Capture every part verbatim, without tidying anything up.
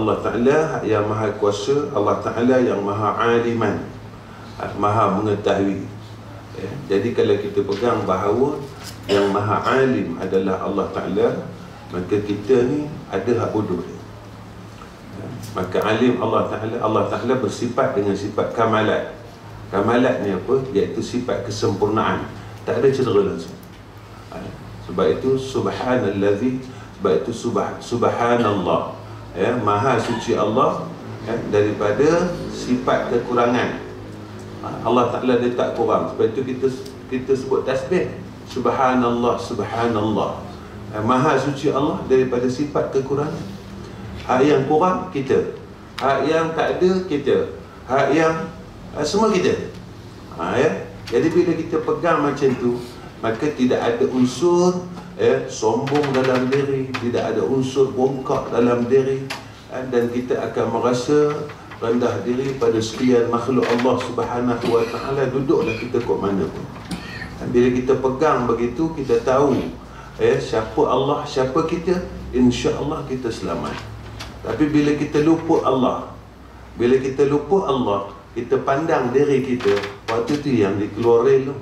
Allah Ta'ala yang maha kuasa, Allah Ta'ala yang maha aliman, maha mengetahui. Ya, jadi kalau kita pegang bahawa yang maha alim adalah Allah Ta'ala, maka kita ni ada hak bodoh dia. Ya, maka alim Allah Ta'ala, Allah Ta'ala bersifat dengan sifat kamalat. Kamalat ni apa? Iaitu sifat kesempurnaan, tak ada cedera langsung. Ya, sebab itu subhanallazi, sebab itu subhan, subhanallah, ya, maha suci Allah, ya, daripada sifat kekurangan. Allah Ta'ala dia tak kurang. Sebab itu kita kita sebut tasbih subhanallah, subhanallah, ya, maha suci Allah daripada sifat kekurangan. Hak yang kurang kita, hak yang tak ada kita, hak yang uh, semua kita. Ha, ya? Jadi bila kita pegang macam tu, maka tidak ada unsur eh, sombong dalam diri, tidak ada unsur bongkak dalam diri, eh, dan kita akan merasa rendah diri pada sekian makhluk Allah Subhanahu Wa Taala. Duduklah kita kat mana pun. Dan bila kita pegang begitu, kita tahu eh, siapa Allah, siapa kita, insya-Allah kita selamat. Tapi bila kita lupa Allah, bila kita lupa Allah, kita pandang diri kita, waktu tu yang dikeluarin tu.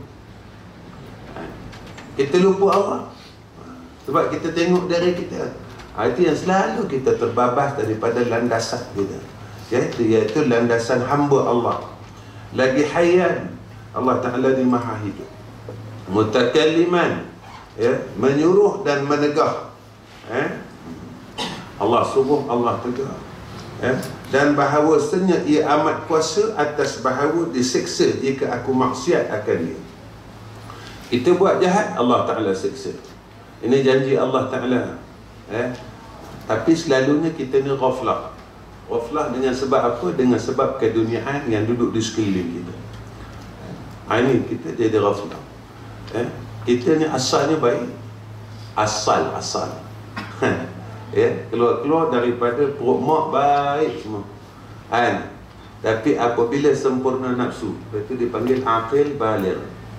Kita lupa Allah sebab kita tengok diri kita. Itu yang selalu kita terbabas daripada landasan kita, iaitu, iaitu landasan hamba Allah. Lagi hayyan, Allah Ta'ala ni maha hidup, mutakalliman, ya, menyuruh dan menegah, eh? Allah suruh, Allah tegah, ya? Dan bahawasanya ia amat kuasa atas bahawa disiksa jika aku maksiat akan dia. Kita buat jahat, Allah Ta'ala siksa. Ini janji Allah Ta'ala, eh? Tapi selalunya kita ni ghaflah. Ghaflah dengan sebab apa? Dengan sebab keduniaan yang duduk di sekeliling kita. Ha, ini kita jadi ghaflah, eh? Kita ni asalnya baik. Asal, asal ya, keluar-keluar daripada perut mak baik semua, kan? Tapi apabila sempurna nafsu, itu dipanggil aqil baligh.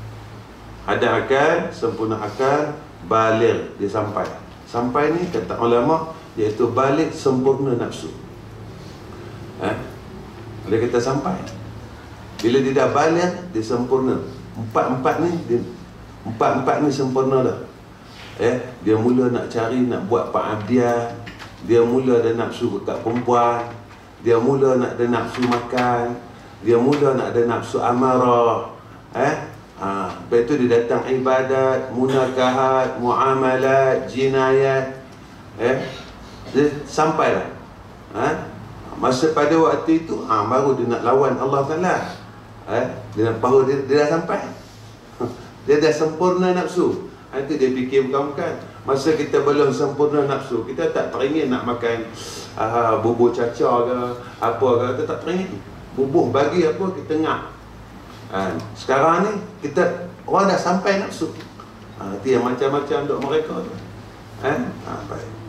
Ada akal, sempurna akal, baligh, dia sampai. Sampai ni kata ulama, iaitu baligh sempurna nafsu. Ha? Bila kita sampai, bila dia dah baligh, dia sempurna. Empat-empat ni dia, empat-empat ni sempurna dah. Eh, dia mula nak cari, nak buat pengabdian, dia mula ada nafsu dekat perempuan, dia mula nak ada nafsu makan, dia mula nak ada nafsu amarah, eh, ha, lepas tu dia datang ibadat, munakahat, muamalat, jinayat, eh, dia sampailah, ha? Masa pada waktu itu, ha, baru dia nak lawan Allah Ta'ala, eh, dia nak, baru dia, dia dah sampai, dia dah sempurna nafsu. Itu dia fikir bukan-bukan. Masa kita belum sempurna nafsu, kita tak teringin nak makan uh, bubur caca ke apa ke, kita tak teringin. Bubur bagi apa, kita ngap. uh, Sekarang ni kita orang dah sampai nafsu. uh, Itu yang macam-macam untuk mereka tu, eh? uh, baik.